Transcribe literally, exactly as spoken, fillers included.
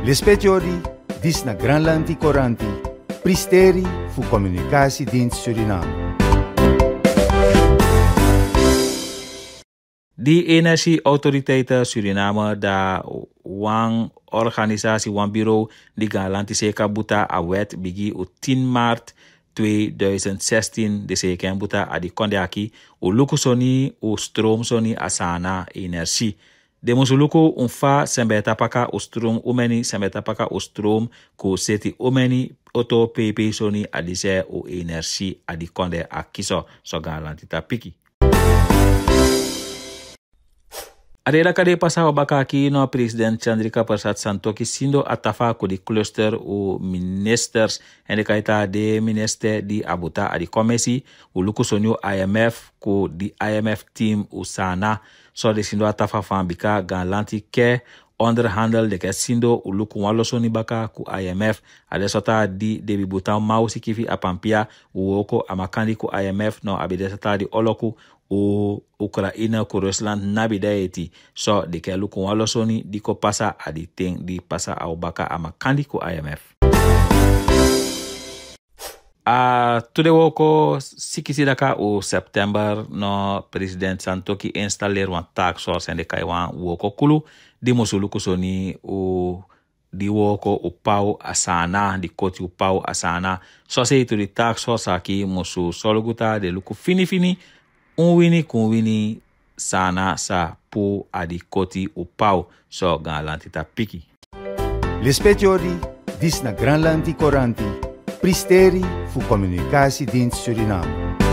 L'espetiori dis na Granlandi Coranti, pristeri fu Communicatiedienst Suriname. Die energieautoriteiten Suriname da wan organisatie wan bureau die galanti seka buta a wet bigi o tien maart tweeduizend zestien de seka buta a di kondiaki o lukusoni o stroomsoni asana energie. De musuluku unfa sembeta paka o stroom umeni sembeta paka o stroom ko seti umeni auto pp soni adise o energie a di konde a kiso so galanti tapiki. Adela kade pasa wabaka aki no president Chandrika Persat Santokhi sindo atafa ko di cluster o ministers en de kaita de minister di abuta adi komesi o luku sonyo I M F ko di I M F team o sana so de sindo atafa fan bika galanti ke onderhandel de ke sindo o luku walo soni baka ku I M F ade sota di de bibuta mausi kifi apampia o oko amakandi ku I M F no abide sota di oloku o Ukraina ku Rusland nabidaeti so de ke luku walo soni di ko pasa adi ting di pasa au baka amakandi ku I M F. A uh, tude woko sikisi daka o September no president Santokhi installer wan task force en de kaiwan woko kulu di musulu kusoni o di woko o pau asana di koti o pau asana so se to di task force aki musu soluguta de luku fini fini un wini kun wini sana sa po adi koti o pau so galanti ta piki. L'espetiori dis na Granlandi Coranti, pristeri fu Communicatiedienst Suriname.